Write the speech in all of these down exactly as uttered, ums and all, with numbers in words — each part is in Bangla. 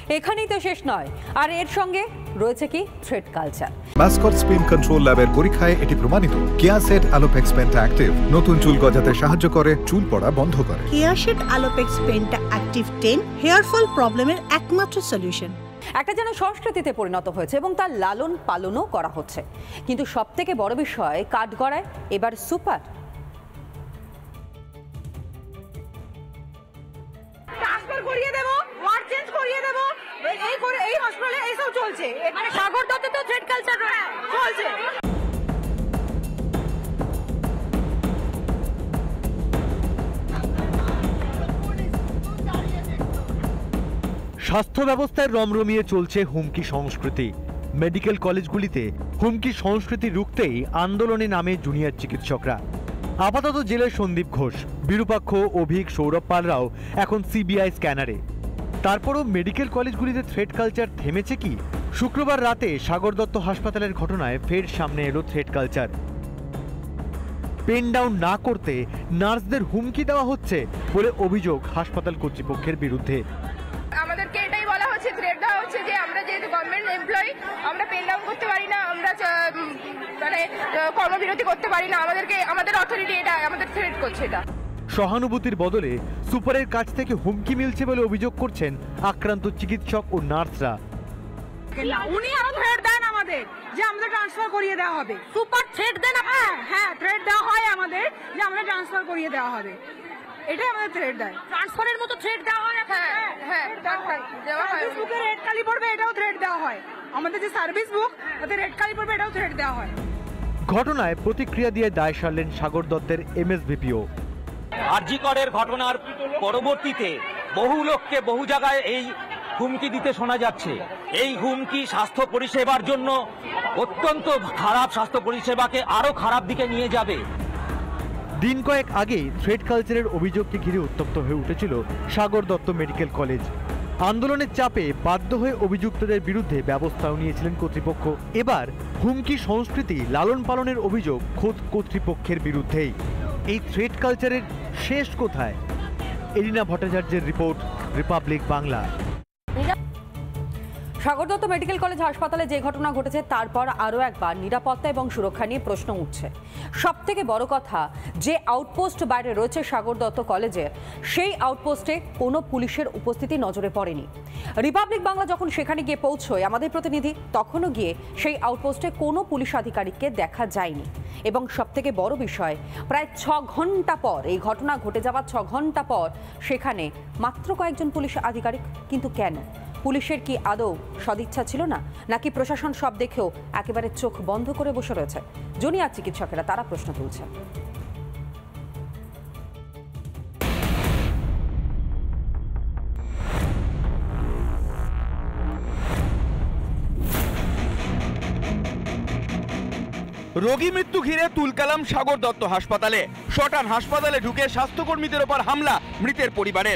এখানেই তো শেষ নয়, আর এর সঙ্গে রয়েছে কি threat culture. Mascot spin control ল্যাবের পরীক্ষায় এটি প্রমাণিত। কেয়াসেট আলোপেক্স পেন্টা অ্যাক্টিভ নতুন চুল গজাতে সাহায্য করে, চুল পড়া বন্ধ করে। Keya Seth alopex penta active ten hair fall প্রবলেমের একমাত্র সলিউশন। একটা যেন সংস্কৃতিতে পরিণত হয়েছে এবং তার লালন পালনও করা হচ্ছে। কিন্তু সব থেকে বড় বিষয়, কাঠগড়ায় এবার সুপার। ট্রান্সফার করিয়ে দেব, ওয়ার্ড চেঞ্জ করিয়ে দেব, এই করে এই হসপিটালে এইসব চলছে। মানে সাগর দত্তে তো থ্রেড কালচার চলছে। স্বাস্থ্য ব্যবস্থায় রমরমিয়ে চলছে হুমকি সংস্কৃতি। মেডিকেল কলেজগুলিতে হুমকি সংস্কৃতি রুখতেই আন্দোলনে নামে জুনিয়র চিকিৎসকরা। আপাতত জেলের সন্দীপ ঘোষ, বিরূপাক্ষ, অভিক, সৌরভ পালরাও এখন সিবিআই স্ক্যানারে। তারপরও মেডিকেল কলেজগুলিতে থ্রেড কালচার থেমেছে কি? শুক্রবার রাতে সাগর দত্ত হাসপাতালের ঘটনায় ফের সামনে এলো থ্রেড কালচার। পেন ডাউন না করতে নার্সদের হুমকি দেওয়া হচ্ছে বলে অভিযোগ হাসপাতাল কর্তৃপক্ষের বিরুদ্ধে। আমাদেরকে এটাই বলা হচ্ছে, থ্রেড দেওয়া হচ্ছে যে আমরা যেহেতু গভর্নমেন্ট এমপ্লয়ি, আমরা পেন ডাউন করতে পারি না, আমরা মানে কর্মবিরতি করতে পারি না, আমাদেরকে আমাদের অথরিটি এটা আমাদের থ্রেড করছে। এটা সহানুভূতির বদলে সুপারের কাছ থেকে হুমকি মিলছে বলে অভিযোগ করছেন আক্রান্ত চিকিৎসক ও নার্সরা। উনি আরো থ্রেড দেন আমাদের যে আমাদের ট্রান্সফার করিয়ে দেওয়া হবে। সুপার থ্রেড দেন। হ্যাঁ হ্যাঁ থ্রেড দেওয়া হয় আমাদের যে আমরা ট্রান্সফার করিয়ে দেওয়া হবে। এটাই আমাদের থ্রেড দেয়। ট্রান্সফারের মতো থ্রেড দেওয়া হয়। হ্যাঁ হ্যাঁ দেওয়া হয়। বুকে রেড কালি পড়বে, এটাও থ্রেড দেওয়া হয়। আমাদের যে সার্ভিস বুক তাতে রেড কালি পড়বে, এটাও থ্রেড দেওয়া হয়। ঘটনায় প্রতিক্রিয়া দিয়ে দায় সারলেন সাগর দত্তের এমএসভিপিও। আরজি করের ঘটনার পরবর্তীতে বহু লোককে বহু জায়গায় এই হুমকি দিতে শোনা যাচ্ছে। এই হুমকি স্বাস্থ্য পরিষেবার জন্য অত্যন্ত খারাপ, স্বাস্থ্য পরিষেবাকে আরো খারাপ দিকে নিয়ে যাবে। দিন কয়েক আগে থ্রেড কালচারের অভিযোগকে ঘিরে উত্তপ্ত হয়ে উঠেছিল সাগর দত্ত মেডিকেল কলেজ। আন্দোলনের চাপে বাধ্য হয়ে অভিযুক্তদের বিরুদ্ধে ব্যবস্থাও নিয়েছিলেন কর্তৃপক্ষ। এবার হুমকি সংস্কৃতি লালন পালনের অভিযোগ খোদ কর্তৃপক্ষের বিরুদ্ধেই। এই থ্রেড কালচারের শেষ কোথায়? এলিনা ভট্টাচার্যের report, Republic Bangla. Sagar Dutta medical college হাসপাতালে যে ঘটনা ঘটেছে তারপর আরও একবার নিরাপত্তা এবং সুরক্ষা নিয়ে প্রশ্ন উঠছে। সব থেকে বড় কথা, যে আউটপোস্ট বাইরে রয়েছে সাগর দত্ত কলেজের, সেই আউটপোস্টে কোনো পুলিশের উপস্থিতি নজরে পড়েনি। রিপাবলিক বাংলা যখন সেখানে গিয়ে পৌঁছয় আমাদের প্রতিনিধি, তখনও গিয়ে সেই আউটপোস্টে কোনো পুলিশ আধিকারিককে দেখা যায়নি। এবং সব থেকে বড় বিষয়, প্রায় ছ ঘন্টা পর, এই ঘটনা ঘটে যাওয়ার ছ ঘন্টা পর সেখানে মাত্র কয়েকজন পুলিশ আধিকারিক। কিন্তু কেন? পুলিশের কি আদৌ সদিচ্ছা ছিল না, নাকি প্রশাসন সব দেখেও একেবারে চোখ বন্ধ করে বসে রয়েছে? জুনিয়র চিকিৎসকেরা তারা প্রশ্ন তুলছেন। রোগী মৃত্যু ঘিরে তুলকালাম সাগর দত্ত হাসপাতালে। শটান হাসপাতালে ঢুকে স্বাস্থ্যকর্মীদের ওপর হামলা মৃতের পরিবারের।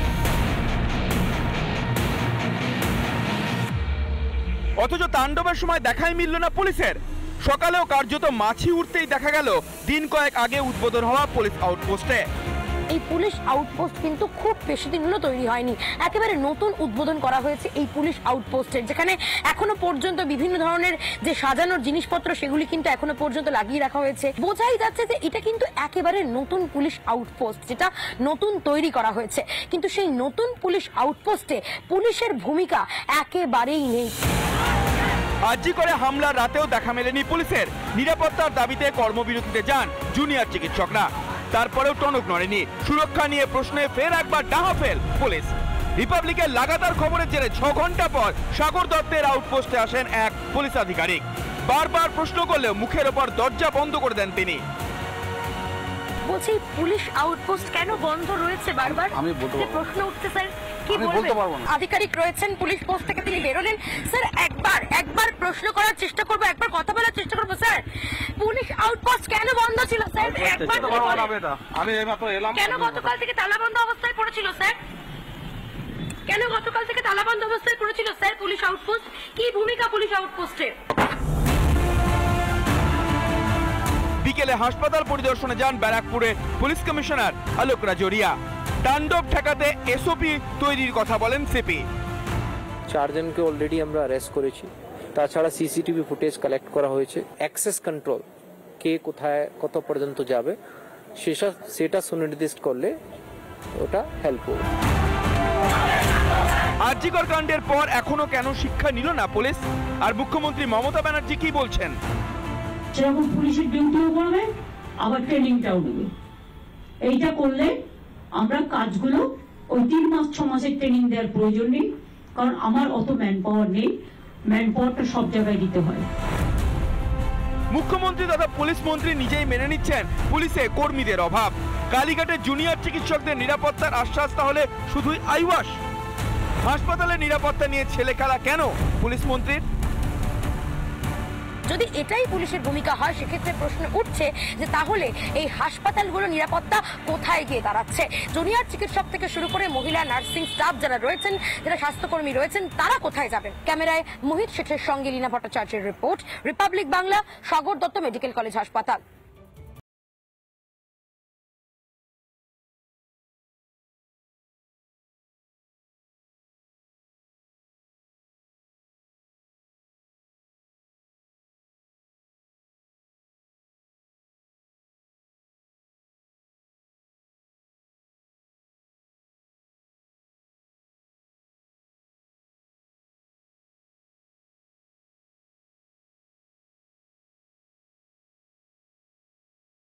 অথচ তাণ্ডবের সময় দেখাই মিলল না পুলিশের। সকালেও কার্যত মাছি উঠতেই দেখা গেল দিন কয়েক আগে উদ্বোধন হওয়া পুলিশ আউটপোস্টে। এই পুলিশ আউটপোস্ট কিন্তু খুব বেশি দিন হলো তৈরি হয়নি, একেবারে নতুন উদ্বোধন করা হয়েছে এই পুলিশ আউটপোস্টের, যেখানে এখনো পর্যন্ত বিভিন্ন ধরনের যে সাজানোর জিনিসপত্র সেগুলি কিন্তু এখনো পর্যন্ত লাগিয়ে রাখা হয়েছে। বোঝাই যাচ্ছে যে এটা কিন্তু একেবারে নতুন পুলিশ আউটপোস্ট, যেটা নতুন তৈরি করা হয়েছে। কিন্তু সেই নতুন পুলিশ আউটপোস্টে পুলিশের ভূমিকা একেবারেই নেই। আরজি করে হামলার রাতেও দেখা মেলেনি পুলিশের। নিরাপত্তার দাবিতে কর্মবিরতিতে যান জুনিয়র চিকিৎসকরা, তারপরেও টনক নড়েনি। সুরক্ষা নিয়ে প্রশ্নে ফের একবার ডাহাফেল পুলিশ। রিপাবলিকের লাগাতার খবরের জেরে ছ ঘন্টা পর সাগর দত্তের আউটপোস্টে আসেন এক পুলিশ আধিকারিক। বারবার প্রশ্ন করলেও মুখের ওপর দরজা বন্ধ করে দেন তিনি। বলছি, পুলিশ আউটপোস্ট কেন বন্ধ রয়েছে বারবার? আমি বলতে পারবো না। প্রশ্ন উঠছে স্যার, কি আমি বলবেন? বলতে পারবো না। আধিকারিক রয়েছেন পুলিশ পোস্ট থেকে, তিনি বেরোলেন। স্যার একবার একবার প্রশ্ন করার চেষ্টা করব, একবার কথা বলার চেষ্টা করব। স্যার, পুলিশ আউটপোস্ট কেন বন্ধ ছিল স্যার? একবার আমি এইমাত্র এলাম। কেন গতকাল থেকে তালাবন্ধ অবস্থায় পড়েছিল স্যার? কেন গতকাল থেকে তালাবন্ধ অবস্থায় পড়েছিল স্যার পুলিশ আউটপোস্ট? কি ভূমিকা পুলিশ আউটপোস্টের? বিকেলে হাসপাতাল পরিদর্শনে যান ব্যারাকপুরে পুলিশ কমিশনার আলোক রাজরিয়া। তাণ্ডব ঠেকাতে এসওপি তৈরির কথা বলেন সিপি। চারজনকে অলরেডি আমরা অ্যারেস্ট করেছি। তাছাড়া সিসিটিভি ফুটেজ কালেক্ট করা হয়েছে। অ্যাক্সেস কন্ট্রোল, কে কোথায় কত পর্যন্ত যাবে সেটা সেটা সুনির্দিষ্ট করলে ওটা হেল্প হবে। আরজিকর কাণ্ডের পর এখনো কেন শিক্ষা নিল না পুলিশ? আর মুখ্যমন্ত্রী মমতা ব্যানার্জি কি বলছেন? যেরকম পুলিশের ডিউটিও করবে, আবার ট্রেনিংটাও নেবে। এইটা করলে আমরা কাজগুলো ওই তিন মাস ছ মাসের ট্রেনিং দেওয়ার প্রয়োজন নেই, কারণ আমার অত ম্যান পাওয়ার নেই। ম্যান পাওয়ারটা সব জায়গায় দিতে হয়। মুখ্যমন্ত্রী তথা পুলিশ মন্ত্রী নিজেই মেনে নিচ্ছেন পুলিশে কর্মীদের অভাব। কালীঘাটে জুনিয়র চিকিৎসকদের নিরাপত্তার আশ্বাস তাহলে শুধুই আইওয়াস? হাসপাতালের নিরাপত্তা নিয়ে ছেলে খেলা কেন পুলিশ মন্ত্রীর? যদি এটাই পুলিশের ভূমিকা হয় সেক্ষেত্রে প্রশ্ন উঠছে যে তাহলে এই হাসপাতালগুলো নিরাপত্তা কোথায় গিয়ে দাঁড়াচ্ছে? জুনিয়র চিকিৎসক থেকে শুরু করে মহিলা নার্সিং স্টাফ যারা রয়েছেন, যারা স্বাস্থ্যকর্মী রয়েছেন, তারা কোথায় যাবেন? ক্যামেরায় মোহিত শেঠের সঙ্গে লীনা ভট্টাচার্যের report, Republic Bangla, Sagar Dutta medical college হাসপাতাল।